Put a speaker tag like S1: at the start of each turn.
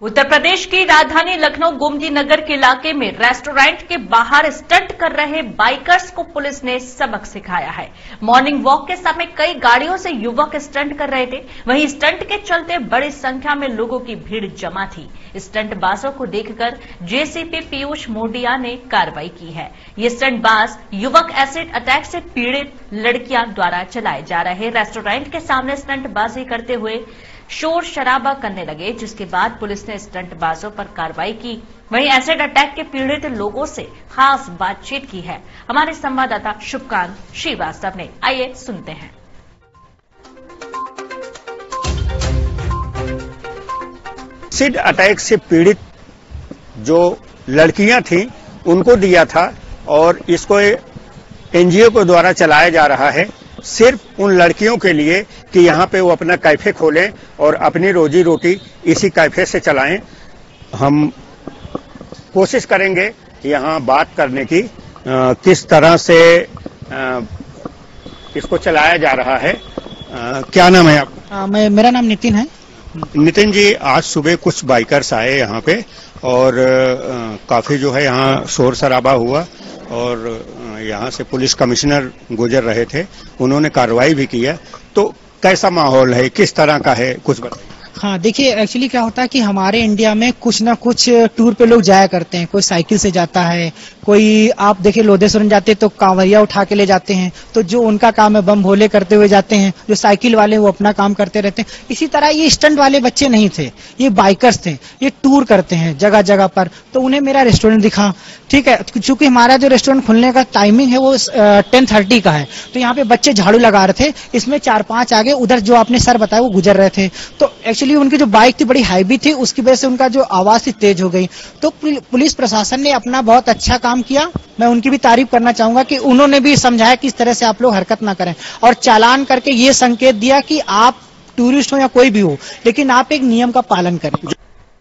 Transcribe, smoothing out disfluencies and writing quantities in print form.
S1: उत्तर प्रदेश की राजधानी लखनऊ गोमती नगर के इलाके में रेस्टोरेंट के बाहर स्टंट कर रहे बाइकर्स को पुलिस ने सबक सिखाया है। मॉर्निंग वॉक के समय कई गाड़ियों से युवक स्टंट कर रहे थे। वहीं स्टंट के चलते बड़ी संख्या में लोगों की भीड़ जमा थी। स्टंट बाजों को देखकर जेसीपी पीयूष मोडिया ने कार्रवाई की है। ये स्टंट बाज युवक एसिड अटैक से पीड़ित लड़कियां द्वारा चलाए जा रहे रेस्टोरेंट के सामने स्टंटबाजी करते हुए शोर शराबा करने लगे, जिसके बाद पुलिस ने स्टंटबाजों पर कार्रवाई की। वहीं एसिड अटैक के पीड़ित लोगों से खास बातचीत की है हमारे संवाददाता शुभकांत श्रीवास्तव ने। आइए सुनते हैं।
S2: एसिड अटैक से पीड़ित जो लड़कियां थीं उनको दिया था और इसको एनजीओ के द्वारा चलाया जा रहा है सिर्फ उन लड़कियों के लिए कि यहाँ पे वो अपना कैफे खोलें और अपनी रोजी रोटी इसी कैफे से चलाएं। हम कोशिश करेंगे यहाँ बात करने की किस तरह से इसको चलाया जा रहा है। क्या नाम है आपका?
S3: मेरा नाम नितिन है।
S2: नितिन जी, आज सुबह कुछ बाइकर्स आए यहाँ पे और काफी जो है यहाँ शोर शराबा हुआ और यहाँ से पुलिस कमिश्नर गुजर रहे थे, उन्होंने कार्रवाई भी किया। तो कैसा माहौल है, किस तरह का है, कुछ बताइए।
S3: हाँ, देखिए एक्चुअली क्या होता है कि हमारे इंडिया में कुछ ना कुछ टूर पे लोग जाया करते हैं। कोई साइकिल से जाता है, कोई आप देखिए लोधेश्वरम जाते तो कांवरिया उठा के ले जाते हैं। तो जो उनका काम है बम भोले करते हुए जाते हैं, जो साइकिल वाले वो अपना काम करते रहते हैं। इसी तरह ये स्टंट वाले बच्चे नहीं थे, ये बाइकर्स थे। ये टूर करते हैं जगह जगह पर। तो उन्हें मेरा रेस्टोरेंट दिखा, ठीक है, चूंकि हमारा जो रेस्टोरेंट खुलने का टाइमिंग है वो 10:30 का है। तो यहाँ पे बच्चे झाड़ू लगा रहे थे, इसमें 4-5 आगे उधर जो आपने सर बताया वो गुजर रहे थे। तो एक्चुअली उनकी जो बाइक थी बड़ी हैवी थी, उसकी वजह से उनका जो आवाज थी तेज हो गई। तो पुलिस प्रशासन ने अपना बहुत अच्छा काम किया। मैं उनकी भी तारीफ करना चाहूंगा कि उन्होंने भी समझाया कि इस तरह से आप लोग हरकत ना करें और चालान करके ये संकेत दिया कि आप टूरिस्ट हो या कोई भी हो, लेकिन आप एक नियम का पालन करें।